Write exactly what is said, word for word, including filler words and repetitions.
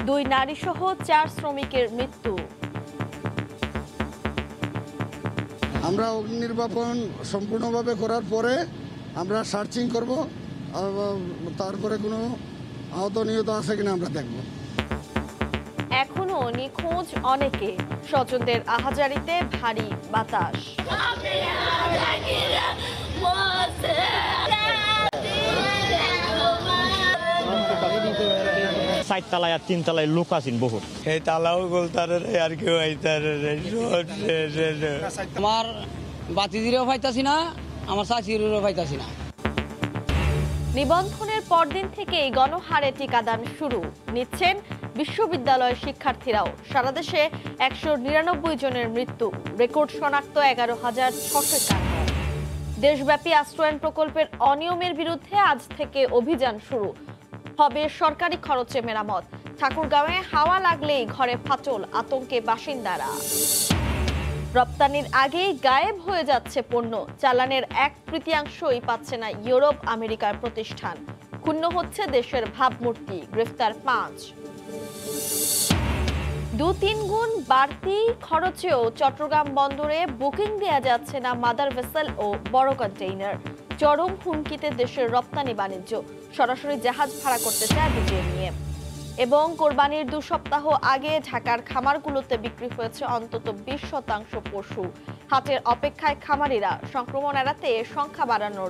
দুই নারী সহ চার শ্রমিকের মৃত্যু। আমরা অগ্নি নির্বাপন সম্পূর্ণভাবে করার পরে আমরা সার্চিং করব, তারপরে কোনো আহত নিহত আছে কিনা আমরা দেখব। এখনো নিখোঁজ অনেকে, স্বজনদের আহাজারিতে ভারী বাতাস। চার তালায় আর তিন তালায় লোক আছেন বহুত। এই তালাও গোলতারে আর কেউ আমার বাতিজিরও পাইতাছি না, আমার চাচিরও পাইতাছি না। নিবন্ধনের পরদিন থেকেই গণহারে টিকাদান শুরু, নিচ্ছেন বিশ্ববিদ্যালয়ের শিক্ষার্থীরাও। সারা দেশে একশো নিরানব্বই জনের মৃত্যু, রেকর্ড শনাক্ত এগারো হাজার ছশো একান্ন। দেশব্যাপী আশ্রয়ণ প্রকল্পের অনিয়মের বিরুদ্ধে আজ থেকে অভিযান শুরু হবে। সরকারি খরচে মেরামত। ঠাকুরগাঁওয়ে হাওয়া লাগলেই ঘরে ফাটল, আতঙ্কে বাসিন্দারা। রপ্তানির আগেই গায়েব হয়ে যাচ্ছে পণ্য, চালানের এক তৃতীয়াংশই পাচ্ছে না ইউরোপ আমেরিকার প্রতিষ্ঠান। ক্ষুণ্ণ হচ্ছে দেশের ভাবমূর্তি, গ্রেফতার পাঁচ। দু তিন গুণ বাড়তি খরচেও চট্টগ্রাম বন্দরে বুকিং দেয়া যাচ্ছে না মাদার ভেসেল ও বড় কন্টেইনার। চরম হুমকিতে দেশের রপ্তানি বাণিজ্য, সরাসরি জাহাজ ভাড়া করতে চায় বিজিএমইএ। এবং কোরবানির দু সপ্তাহ আগে ঢাকার খামারগুলোতে বিক্রি হয়েছে অন্তত বিশ শতাংশ পশু। হাটের অপেক্ষায় খামারিরা, সংক্রমণ এড়াতে সংখ্যা বাড়ানোর